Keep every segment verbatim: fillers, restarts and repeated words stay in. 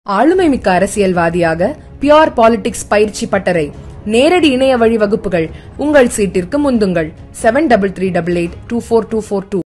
ஆளுமை மிக்க அரசியல்வாதியாக பியூர் பாலிடிக்ஸ் பயிற்சி பட்டறை, நேரடி இணைய வழி வகுப்புகள். உங்கள் சீட்டிற்கு முந்துங்கள். Seven double three double eight two four two four two.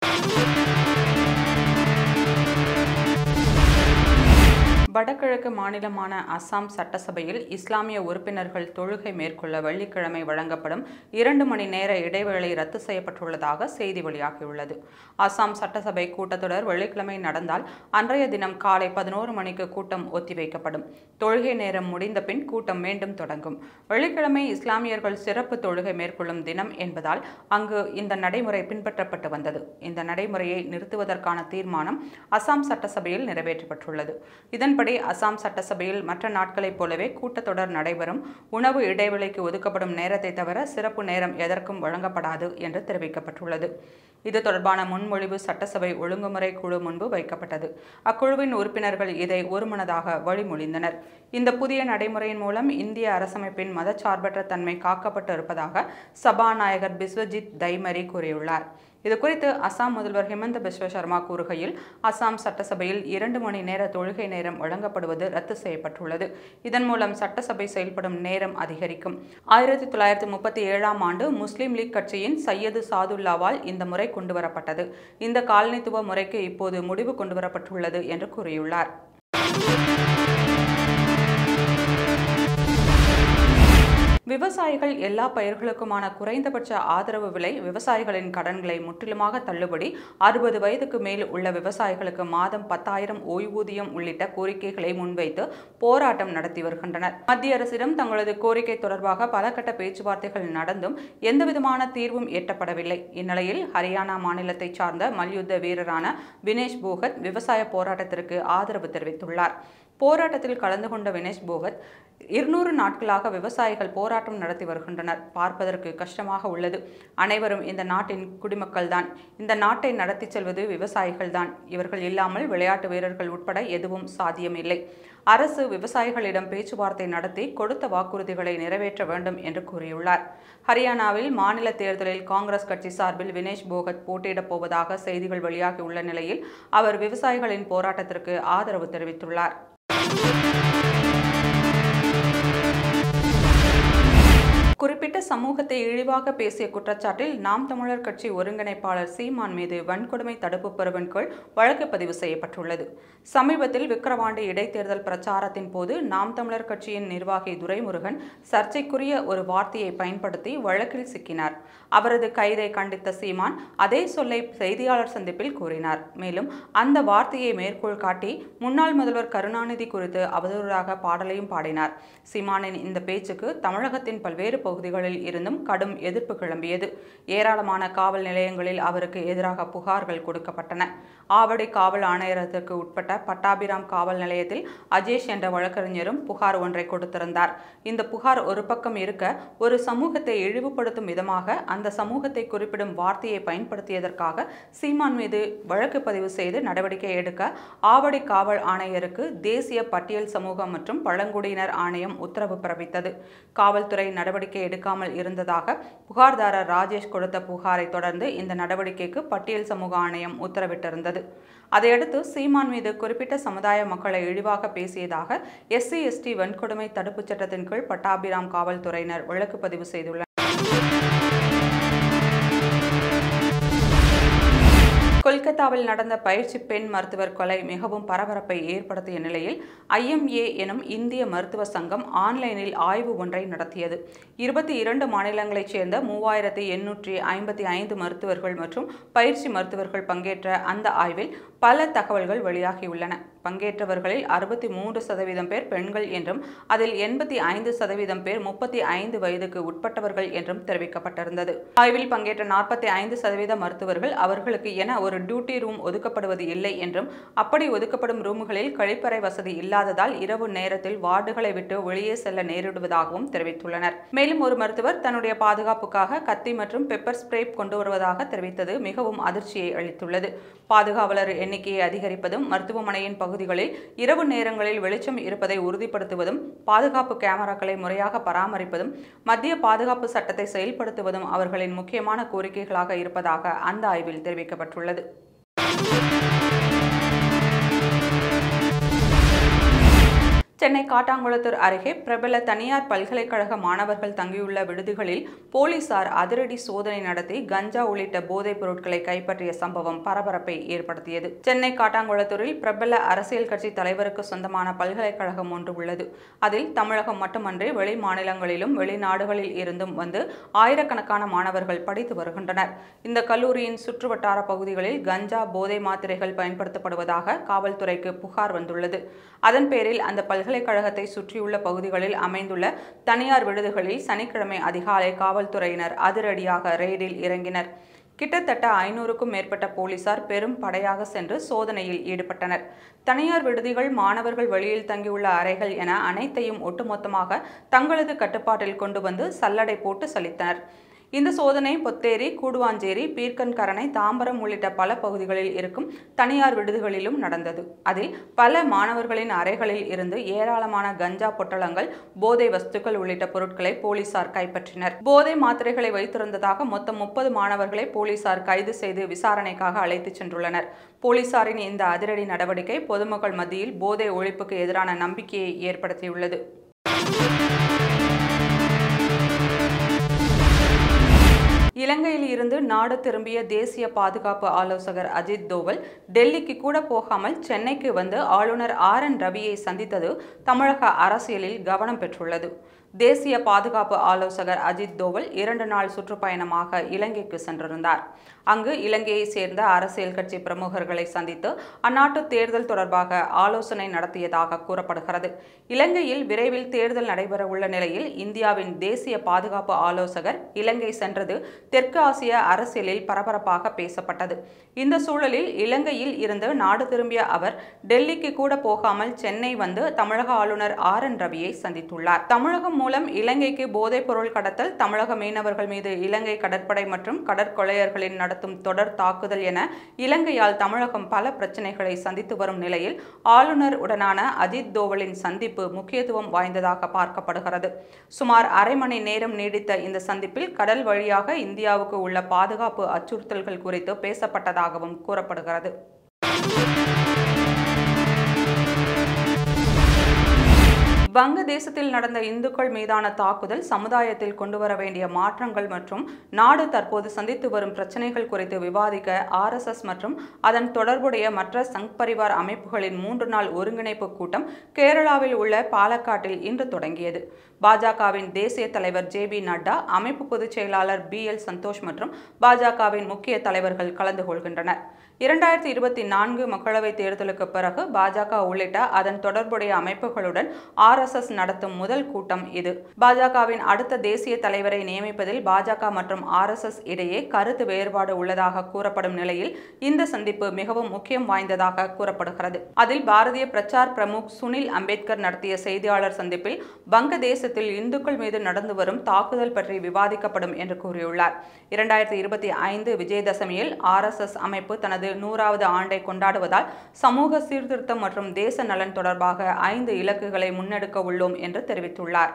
வடகிழக்கு மாநிலமான அசாம் சட்டசபையில் இஸ்லாமிய உறுப்பினர்கள் தொழுகை மேற்கொள்ள வெள்ளிக்கிழமை வழங்கப்படும் இரண்டு மணி நேர இடைவேளை ரத்து செய்யப்பட்டுள்ளதாக செய்தி வெளியாகியுள்ளது. அசாம் சட்டசபை கூட்டத்தொடர் வெள்ளிக்கிழமை நடந்தால் அன்றைய தினம் காலை பதினோரு மணிக்கு கூட்டம் ஒத்திவைக்கப்படும். தொழுகை நேரம் முடிந்த பின் கூட்டம் மீண்டும் தொடங்கும். வெள்ளிக்கிழமை இஸ்லாமியர்கள் சிறப்பு தொழுகை மேற்கொள்ளும் தினம் என்பதால் அங்கு இந்த நடைமுறை பின்பற்றப்பட்டு வந்தது. இந்த நடைமுறையை நிறுத்துவதற்கான தீர்மானம் அசாம் சட்டசபையில் நிறைவேற்றப்பட்டுள்ளது. இதன்படி அசாம் சட்டசபையில் மற்ற நாட்களைப் போலவே கூட்டத்தொடர் நடைபெறும். உணவு இடைவெளிக்கு ஒதுக்கப்படும் நேரத்தை தவிர சிறப்பு நேரம் எதற்கும் வழங்கப்படாது என்று தெரிவிக்கப்பட்டுள்ளது. இது தொடர்பான முன்மொழிவு சட்டசபை ஒழுங்குமுறை குழு முன்பு வைக்கப்பட்டது. அக்குழுவின் உறுப்பினர்கள் இதை ஒருமனதாக வழிமொழிந்தனர். இந்த புதிய நடைமுறையின் மூலம் இந்திய அரசமைப்பின் மதச்சார்பற்ற தன்மை காக்கப்பட்டு இருப்பதாக சபாநாயகர் பிஸ்வஜித் தைமரி கூறியுள்ளார். இதுகுறித்து அசாம் முதல்வர் ஹிமந்த பிஸ்வ சர்மா கூறுகையில், அசாம் சட்டசபையில் இரண்டு மணி நேர தொழுகை நேரம் வழங்கப்படுவது ரத்து செய்யப்பட்டுள்ளது. இதன் மூலம் சட்டசபை செயல்படும் நேரம் அதிகரிக்கும். ஆயிரத்தி தொள்ளாயிரத்தி முப்பத்தி ஏழாம் ஆண்டு முஸ்லீம் லீக் கட்சியின் சையது சாதுல்லாவால் இந்த முறை கொண்டுவரப்பட்டது. இந்த காலனித்துவ முறைக்கு இப்போது முடிவு கொண்டுவரப்பட்டுள்ளது என்று கூறியுள்ளார். விவசாயிகள் எல்லா பயிர்களுக்குமான குறைந்தபட்ச ஆதரவு விலை, விவசாயிகளின் கடன்களை முற்றிலுமாக தள்ளுபடி, அறுபது வயதுக்கு மேல் உள்ள விவசாயிகளுக்கு மாதம் பத்தாயிரம் ஓய்வூதியம் உள்ளிட்ட கோரிக்கைகளை முன்வைத்து போராட்டம் நடத்தி வருகின்றனர். மத்திய அரசிடம் தங்களது கோரிக்கை தொடர்பாக பல கட்ட பேச்சுவார்த்தைகள் நடந்தும் எந்தவிதமான தீர்வும் எட்டப்படவில்லை. இந்நிலையில் ஹரியானா மாநிலத்தை சார்ந்த மல்யுத்த வீரரான வினேஷ் போகத் விவசாய போராட்டத்திற்கு ஆதரவு தெரிவித்துள்ளார். போராட்டத்தில் கலந்து கொண்ட வினேஷ் போகத், இருநூறு நாட்களாக விவசாயிகள் போராட்டம் நடத்தி வருகின்றனர். பார்ப்பதற்கு கஷ்டமாக உள்ளது. அனைவரும் இந்த நாட்டின் குடிமக்கள்தான். இந்த நாட்டை நடத்தி செல்வது விவசாயிகள்தான். இவர்கள் இல்லாமல் விளையாட்டு வீரர்கள் உட்பட எதுவும் சாத்தியமில்லை. அரசு விவசாயிகளிடம் பேச்சுவார்த்தை நடத்தி கொடுத்த வாக்குறுதிகளை நிறைவேற்ற வேண்டும் என்று கூறியுள்ளார். ஹரியானாவில் மாநில தேர்தலில் காங்கிரஸ் கட்சி சார்பில் வினேஷ் போகத் போட்டியிடப் போவதாக செய்திகள் வெளியாகியுள்ள நிலையில் அவர் விவசாயிகளின் போராட்டத்திற்கு ஆதரவு தெரிவித்துள்ளார். குறிப்பிட்ட சமூகத்தை இழிவாக பேசிய குற்றச்சாட்டில் நாம் தமிழர் கட்சி ஒருங்கிணைப்பாளர் சீமான் மீது வன்கொடுமை தடுப்பு பிரிவின் கீழ் வழக்கு பதிவு செய்யப்பட்டுள்ளது. சமீபத்தில் விக்கிரவாண்டி இடைத்தேர்தல் பிரச்சாரத்தின் போது நாம் தமிழர் கட்சியின் நிர்வாகி துரைமுருகன் சர்ச்சைக்குரிய ஒரு வார்த்தையை பயன்படுத்தி வழக்கில் சிக்கினார். அவரது கைதை கண்டித்த சீமான் அதே சொல்லை செய்தியாளர் சந்திப்பில் கூறினார். மேலும் அந்த வார்த்தையை மேற்கோள் காட்டி முன்னாள் முதல்வர் கருணாநிதி குறித்து அவதூறாக பாடலையும் பாடினார். சீமானின் இந்த பேச்சுக்கு தமிழகத்தின் பல்வேறு பகுதிகளில் இருந்தும் கடும் எதிர்ப்பு கிளம்பியது. ஏராளமான காவல் நிலையங்களில் அவருக்கு எதிராக புகார்கள் கொடுக்கப்பட்டன. ஆவடி காவல் ஆணையரகத்திற்கு உட்பட்ட பட்டாபிராம் காவல் நிலையத்தில் அஜேஷ் என்ற வழக்கறிஞரும் புகார் ஒன்றை கொடுத்திருந்தார். இந்த புகார் ஒரு பக்கம் இருக்க, ஒரு சமூகத்தை இழிவுபடுத்தும் விதமாக அந்த சமூகத்தை குறிப்பிடும் வார்த்தையை பயன்படுத்தியதற்காக சீமான் மீது வழக்கு பதிவு செய்து நடவடிக்கை எடுக்க ஆவடி காவல் ஆணையருக்கு தேசிய பட்டியல் சமூகம் மற்றும் பழங்குடியினர் ஆணையம் உத்தரவு பிறப்பித்தது. காவல்துறை நடவடிக்கை எடுக்காமல் இருந்ததாக புகார்தாரர் ராஜேஷ் கொடுத்த புகாரை தொடர்ந்து இந்த நடவடிக்கைக்கு பட்டியல் சமூக ஆணையம் உத்தரவிட்டிருந்தது. அதையடுத்து சீமான் மீது குறிப்பிட்ட சமுதாய மக்களை இழிவாக பேசியதாக எஸ்சி எஸ்டி வன்கொடுமை தடுப்புச் சட்டத்தின் கீழ் பட்டாபிராம் காவல்துறையினர் வழக்கு பதிவு செய்துள்ளனர். கொல்கத்தாவில் நடந்த பயிற்சி பெண் மருத்துவர் கொலை மிகவும் பரபரப்பை ஏற்படுத்திய நிலையில் ஐ எம் ஏ எனும் இந்திய மருத்துவ சங்கம் ஆன்லைனில் ஆய்வு ஒன்றை நடத்தியது. இருபத்தி இரண்டு மாநிலங்களைச் சேர்ந்த மூவாயிரத்தி எண்ணூற்றி ஐம்பத்தி ஐந்து மருத்துவர்கள் மற்றும் பயிற்சி மருத்துவர்கள் பங்கேற்ற அந்த ஆய்வில் பல தகவல்கள் வெளியாகியுள்ளன. பங்கேற்றவர்களில் அறுபத்தி மூன்று சதவீதம் பேர் பெண்கள் என்றும் அதில் எண்பத்தி ஐந்து சதவீதம் பேர் முப்பத்தி ஐந்து வயதுக்கு உட்பட்டவர்கள் என்றும் தெரிவிக்கப்பட்டிருந்தது. ஆய்வில் பங்கேற்ற நாற்பத்தி ஐந்து சதவீத மருத்துவர்கள் அவர்களுக்கு என ஒரு டியூட்டி ரூம் ஒதுக்கப்படுவது இல்லை என்றும், அப்படி ஒதுக்கப்படும் ரூம்களில் கழிப்பறை வசதி இல்லாததால் இரவு நேரத்தில் வார்டுகளை விட்டு வெளியே செல்ல நேரிடுவதாகவும் தெரிவித்துள்ளனர். மேலும் ஒரு மருத்துவர் தன்னுடைய பாதுகாப்புக்காக கத்தி மற்றும் பெப்பர் ஸ்ப்ரே கொண்டு வருவதாக தெரிவித்தது மிகவும் அதிர்ச்சியை அளித்துள்ளது. பாதுகாவலர் எண்ணிக்கையை அதிகரிப்பதும், மருத்துவமனையின் பகுதிகளில் இரவு நேரங்களில் வெளிச்சம் இருப்பதை உறுதிப்படுத்துவதும், பாதுகாப்பு கேமராக்களை முறையாக பராமரிப்பதும், மத்திய பாதுகாப்பு சட்டத்தை செயல்படுத்துவதும் அவர்களின் முக்கியமான கோரிக்கைகளாக இருப்பதாக அந்த ஆய்வில் தெரிவிக்கப்பட்டுள்ளது. சென்னை காட்டாங்குளத்தூர் அருகே பிரபல தனியார் பல்கலைக்கழக மாணவர்கள் தங்கியுள்ள விடுதிகளில் போலீசார் அதிரடி சோதனை நடத்தி கஞ்சா உள்ளிட்ட போதைப் பொருட்களை கைப்பற்றிய சம்பவம் பரபரப்பை ஏற்படுத்தியது. சென்னை காட்டாங்குளத்தூரில் பிரபல அரசியல் கட்சி தலைவருக்கு சொந்தமான பல்கலைக்கழகம் ஒன்று உள்ளது. அதில் தமிழகம் மட்டுமன்றி வெளி மாநிலங்களிலும் வெளிநாடுகளில் இருந்தும் வந்து ஆயிரக்கணக்கான மாணவர்கள் படித்து வருகின்றனர். இந்த கல்லூரியின் சுற்றுவட்டார பகுதிகளில் கஞ்சா போதை மாத்திரைகள் பயன்படுத்தப்படுவதாக காவல்துறைக்கு புகார் வந்துள்ளது. அதன் பேரில் அந்த பல்கலைக்கழகத்தை சுற்றியுள்ள பகுதிகளில் அமைந்துள்ள தனியார் விடுதிகளில் சனிக்கிழமை அதிகாலை காவல்துறையினர் அதிரடியாக ரெய்டில் இறங்கினர். கிட்டத்தட்ட ஐநூறுக்கும் மேற்பட்ட போலீசார் பெரும் படையாக சென்று சோதனையில் ஈடுபட்டனர். தனியார் விடுதிகள், மாணவர்கள் வெளியில் தங்கியுள்ள அறைகள் என அனைத்தையும் ஒட்டுமொத்தமாக தங்களது கட்டுப்பாட்டில் கொண்டு வந்து சல்லடை போட்டு சலித்தனர். இந்த சோதனை பொத்தேரி, கூடுவாஞ்சேரி, பீர்க்கன்கரணை, தாம்பரம் உள்ளிட்ட பல பகுதிகளில் இருக்கும் தனியார் விடுதிகளிலும் நடந்தது. அதில் பல மாணவர்களின் அறைகளில் இருந்து ஏராளமான கஞ்சா பொட்டலங்கள், போதை வஸ்துக்கள் உள்ளிட்ட பொருட்களை போலீசார் கைப்பற்றினர். போதை மாத்திரைகளை வைத்திருந்ததாக மொத்தம் முப்பது மாணவர்களை போலீசார் கைது செய்து விசாரணைக்காக அழைத்துச் சென்றுள்ளனர். போலீசாரின் இந்த அதிரடி நடவடிக்கை பொதுமக்கள் மத்தியில் போதை ஒழிப்புக்கு எதிரான நம்பிக்கையை ஏற்படுத்தியுள்ளது. இலங்கையில் இருந்து நாடு திரும்பிய தேசிய பாதுகாப்பு ஆலோசகர் அஜித் தோவல் டெல்லிக்கு கூட போகாமல் சென்னைக்கு வந்து ஆளுநர் ஆர் என் ரவியை சந்தித்தது தமிழக அரசியலில் கவனம் பெற்றுள்ளது. தேசிய பாதுகாப்பு ஆலோசகர் அஜித் தோவல் இரண்டு நாள் சுற்றுப்பயணமாக இலங்கைக்கு சென்றிருந்தார். அங்கு இலங்கையை சேர்ந்த அரசியல் கட்சி பிரமுகர்களை சந்தித்து அந்நாட்டு தேர்தல் தொடர்பாக ஆலோசனை நடத்தியதாக கூறப்படுகிறது. இலங்கையில் விரைவில் தேர்தல் நடைபெறவுள்ள நிலையில் இந்தியாவின் தேசிய பாதுகாப்பு ஆலோசகர் இலங்கை சென்றது தெற்கு ஆசிய அரசியலில் பரபரப்பாக பேசப்பட்டது. இந்த சூழலில் இலங்கையில் இருந்து நாடு திரும்பிய அவர் டெல்லிக்கு கூட போகாமல் சென்னை வந்து தமிழக ஆளுநர் ஆர் என் ரவியை சந்தித்துள்ளார். தமிழகம் மூலம் இலங்கைக்கு போதைப் பொருள் கடத்தல், தமிழக மீனவர்கள் மீது இலங்கை கடற்படை மற்றும் கடற்கொள்ளையர்களின் நடத்தும் தொடர் தாக்குதல் என இலங்கையால் தமிழகம் பல பிரச்சனைகளை சந்தித்து வரும் நிலையில் ஆளுநர் உடனான அஜித் தோவலின் சந்திப்பு முக்கியத்துவம் வாய்ந்ததாக பார்க்கப்படுகிறது. சுமார் அரை மணி நேரம் நீடித்த இந்த சந்திப்பில் கடல் வழியாக இந்தியாவுக்கு உள்ள பாதுகாப்பு அச்சுறுத்தல்கள் குறித்து பேசப்பட்டதாகவும் கூறப்படுகிறது. வங்கதேசத்தில் நடந்த இந்துக்கள் மீதான தாக்குதல் சமுதாயத்தில் கொண்டு வர வேண்டிய மாற்றங்கள் மற்றும் நாடு தற்போது சந்தித்து வரும் பிரச்சனைகள் குறித்து விவாதிக்க ஆர் எஸ் எஸ் மற்றும் அதன் தொடர்புடைய மற்ற சங் பரிவார் அமைப்புகளின் மூன்று நாள் ஒருங்கிணைப்பு கூட்டம் கேரளாவில் உள்ள பாலக்காட்டில் இன்று தொடங்கியது. பாஜகவின் தேசிய தலைவர் ஜே பி நட்டா, அமைப்பு பொதுச் செயலாளர் பி எல் சந்தோஷ் மற்றும் பாஜகவின் முக்கிய தலைவர்கள் கலந்து கொள்கின்றனர். இரண்டாயிரத்தி இருபத்தி நான்கு மக்களவைத் தேர்தலுக்கு பிறகு பாஜக உள்ளிட்ட அதன் தொடர்புடைய அமைப்புகளுடன் ஆர் எஸ் எஸ் நடத்தும் முதல் கூட்டம் இது. பாஜகவின் அடுத்த தேசிய தலைவரை நியமிப்பதில் பாஜக மற்றும் ஆர் எஸ் எஸ் இடையே கருத்து வேறுபாடு உள்ளதாக கூறப்படும் நிலையில் இந்த சந்திப்பு மிகவும் முக்கியம் வாய்ந்ததாக கூறப்படுகிறது. அதில் பாரதிய பிரச்சார் பிரமுக் சுனில் அம்பேத்கர் நடத்திய செய்தியாளர் சந்திப்பில் வங்கதேசத்தில் இந்துக்கள் மீது நடந்து வரும் தாக்குதல் பற்றி விவாதிக்கப்படும் என்று கூறியுள்ளார். இரண்டாயிரத்தி இருபத்தி ஐந்து விஜயதசமியில் ஆர் எஸ் எஸ் அமைப்பு தனது நூறாவது ஆண்டை கொண்டாடுவதால் சமூக சீர்திருத்தம் மற்றும் தேச நலன் தொடர்பாக ஐந்து இலக்குகளை முன்னெடுக்க உள்ளோம் என்று தெரிவித்துள்ளார்.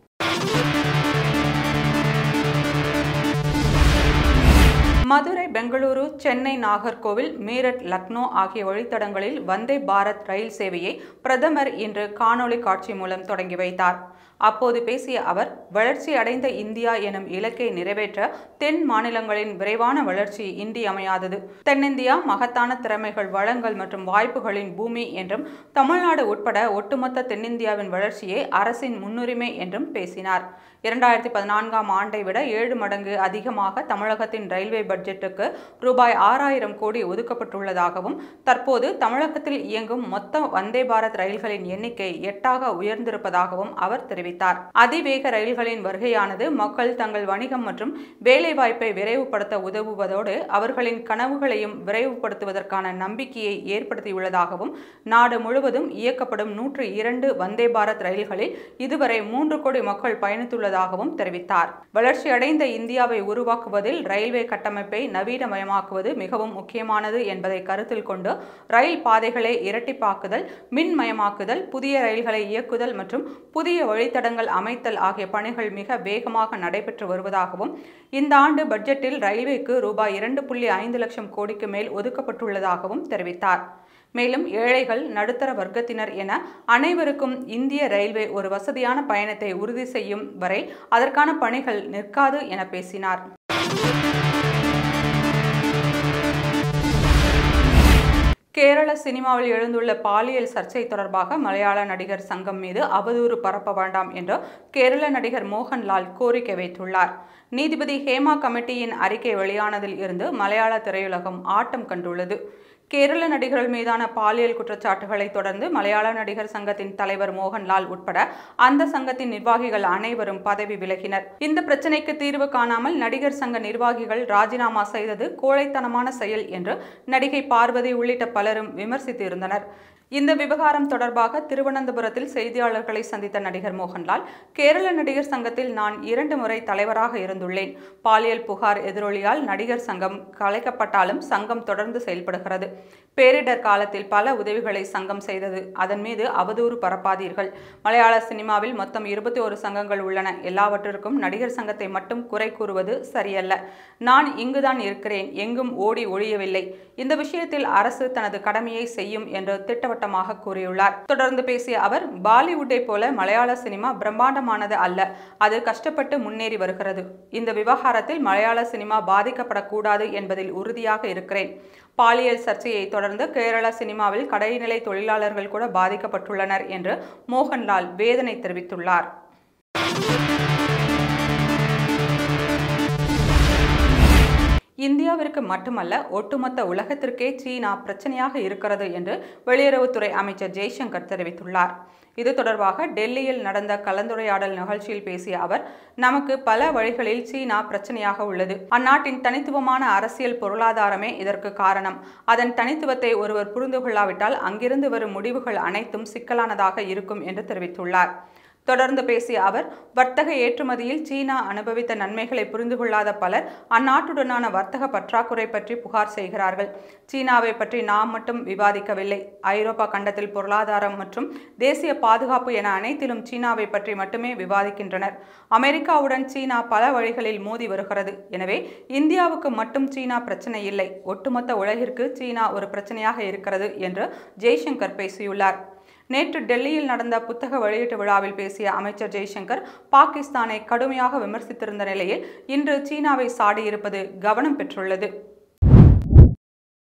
மதுரை, பெங்களூரு, சென்னை, நாகர்கோவில், மீரட், லக்னோ ஆகிய வழித்தடங்களில் வந்தே பாரத் ரயில் சேவையை பிரதமர் இன்று காணொலி காட்சி மூலம் தொடங்கி வைத்தார். அப்போது பேசிய அவர், வளர்ச்சி அடைந்த இந்தியா எனும் இலக்கை நிறைவேற்ற தென் மாநிலங்களின் விரைவான வளர்ச்சி இன்றியமையாதது. தென்னிந்தியா மகத்தான திறமைகள், வளங்கள் மற்றும் வாய்ப்புகளின் பூமி என்றும் தமிழ்நாடு உட்பட ஒட்டுமொத்த தென்னிந்தியாவின் வளர்ச்சியே அரசின் முன்னுரிமை என்றும் பேசினார். இரண்டாயிரத்தி பதினான்காம் ஆண்டை விட ஏழு மடங்கு அதிகமாக தமிழகத்தின் ரயில்வே பட்ஜெட்டுக்கு ரூபாய் ஆறாயிரம் கோடி ஒதுக்கப்பட்டுள்ளதாகவும் தற்போது தமிழகத்தில் இயங்கும் மொத்த வந்தே பாரத் ரயில்களின் எண்ணிக்கை எட்டாக உயர்ந்திருப்பதாகவும் அவர் தெரிவித்தார். அதிவேக ரயில்களின் வருகையானது மக்கள் தங்கள் வணிகம் மற்றும் வேலைவாய்ப்பை விரைவுபடுத்த உதவுவதோடு அவர்களின் கனவுகளையும் விரைவுபடுத்துவதற்கான நம்பிக்கையை ஏற்படுத்தியுள்ளதாகவும் நாடு முழுவதும் இயக்கப்படும் நூற்று இரண்டு வந்தே பாரத் ரயில்களில் இதுவரை மூன்று கோடி மக்கள் பயணித்துள்ளதாகவும் தெரிவித்தார். வளர்ச்சியடைந்த இந்தியாவை உருவாக்குவதில் ரயில்வே கட்டமைப்பை நவீனமயமாக்குவது மிகவும் முக்கியமானது என்பதை கருத்தில் கொண்டு ரயில் பாதைகளை இரட்டிப்பாக்குதல், மின்மயமாக்குதல், புதிய ரயில்களை இயக்குதல் மற்றும் புதிய வழித்தடங்கள் அமைத்தல் ஆகிய பணிகள் மிக வேகமாக நடைபெற்று வருவதாகவும் இந்த ஆண்டு பட்ஜெட்டில் ரயில்வேக்கு ரூபாய் இரண்டு புள்ளி ஐந்து லட்சம் கோடிக்கு மேல் ஒதுக்கப்பட்டுள்ளதாகவும் தெரிவித்தார். மேலும் ஏழைகள், நடுத்தர வர்க்கத்தினர் என அனைவருக்கும் இந்திய ரயில்வே ஒரு வசதியான பயணத்தை உறுதி செய்யும் வரை அதற்கான பணிகள் நிற்காது என பேசினார். கேரள சினிமாவில் எழுந்துள்ள பாலியல் சர்ச்சை தொடர்பாக மலையாள நடிகர் சங்கம் மீது அவதூறு பரப்ப வேண்டாம் என்று கேரள நடிகர் மோகன்லால் கோரிக்கை வைத்துள்ளார். நீதிபதி ஹேமா கமிட்டியின் அறிக்கை வெளியானதில் இருந்து மலையாள திரையுலகம் ஆட்டம் கண்டுள்ளது. கேரள நடிகர்கள் மீதான பாலியல் குற்றச்சாட்டுகளை தொடர்ந்து மலையாள நடிகர் சங்கத்தின் தலைவர் மோகன்லால் உட்பட அந்த சங்கத்தின் நிர்வாகிகள் அனைவரும் பதவி விலகினர். இந்த பிரச்சினைக்கு தீர்வு காணாமல் நடிகர் சங்க நிர்வாகிகள் ராஜினாமா செய்தது கோழைத்தனமான செயல் என்று நடிகை பார்வதி உள்ளிட்ட பலரும் விமர்சித்து இருந்தனர். இந்த விவகாரம் தொடர்பாக திருவனந்தபுரத்தில் செய்தியாளர்களை சந்தித்த நடிகர் மோகன்லால், கேரள நடிகர் சங்கத்தில் நான் இரண்டு முறை தலைவராக இருந்துள்ளேன். பாலியல் புகார் எதிரொலியால் நடிகர் சங்கம் கலைக்கப்பட்டாலும் சங்கம் தொடர்ந்து செயல்படுகிறது. பேரிடர் காலத்தில் பல உதவிகளை சங்கம் செய்தது. அதன் மீது அவதூறு பரப்பாதீர்கள். மலையாள சினிமாவில் மொத்தம் இருபத்தி ஒரு சங்கங்கள் உள்ளன. எல்லாவற்றிற்கும் நடிகர் சங்கத்தை மட்டும் குறை கூறுவது சரியல்ல. நான் இங்குதான் இருக்கிறேன், எங்கும் ஓடி ஒழியவில்லை. இந்த விஷயத்தில் அரசு தனது கடமையை செய்யும் என்று திட்டவட்டமாக கூறியுள்ளார். தொடர்ந்து பேசிய அவர், பாலிவுட்டை போல மலையாள சினிமா பிரம்மாண்டமானது அல்ல, அது கஷ்டப்பட்டு முன்னேறி வருகிறது. இந்த விவகாரத்தில் மலையாள சினிமா பாதிக்கப்படக்கூடாது என்பதில் உறுதியாக இருக்கிறேன். பாலியல் சர்ச்சையை தொடர்ந்து கேரள சினிமாவில் கடைநிலை தொழிலாளர்கள் கூட பாதிக்கப்பட்டுள்ளனர் என்று மோகன்லால் வேதனை தெரிவித்துள்ளார். இந்தியாவிற்கு மட்டுமல்ல, ஒட்டுமொத்த உலகத்திற்கே சீனா பிரச்சனையாக இருக்கிறது என்று வெளியுறவுத்துறை அமைச்சர் ஜெய்சங்கர் தெரிவித்துள்ளார். இது தொடர்பாக டெல்லியில் நடந்த கலந்துரையாடல் நிகழ்ச்சியில் பேசிய அவர், நமக்கு பல வழிகளில் சீனா பிரச்சனையாக உள்ளது. அந்நாட்டின் தனித்துவமான அரசியல் பொருளாதாரமே இதற்கு காரணம். அதன் தனித்துவத்தை ஒருவர் புரிந்து கொள்ளாவிட்டால் அங்கிருந்து வரும் முடிவுகள் அனைத்தும் சிக்கலானதாக இருக்கும் என்று தெரிவித்துள்ளார். தொடர்ந்து பேசிய அவர், வர்த்தக ஏற்றுமதியில் சீனா அனுபவித்த நன்மைகளை புரிந்து கொள்ளாத பலர் அந்நாட்டுடனான வர்த்தக பற்றாக்குறை பற்றி புகார் செய்கிறார்கள். சீனாவை பற்றி நாம் மட்டும் விவாதிக்கவில்லை. ஐரோப்பா கண்டத்தில் பொருளாதாரம் மற்றும் தேசிய பாதுகாப்பு என அனைத்திலும் சீனாவை பற்றி மட்டுமே விவாதிக்கின்றனர். அமெரிக்காவுடன் சீனா பல வழிகளில் மோதி வருகிறது. எனவே இந்தியாவுக்கு மட்டும் சீனா பிரச்சனை இல்லை, ஒட்டுமொத்த உலகிற்கு சீனா ஒரு பிரச்சனையாக இருக்கிறது என்று ஜெய்சங்கர் பேசியுள்ளார். நேற்று டெல்லியில் நடந்த புத்தக வெளியீட்டு விழாவில் பேசிய அமைச்சர் ஜெய்சங்கர், பாகிஸ்தானை கடுமையாக விமர்சித்திருந்த நிலையில் இன்று சீனாவை சாடியிருப்பது கவனம் பெற்றுள்ளது.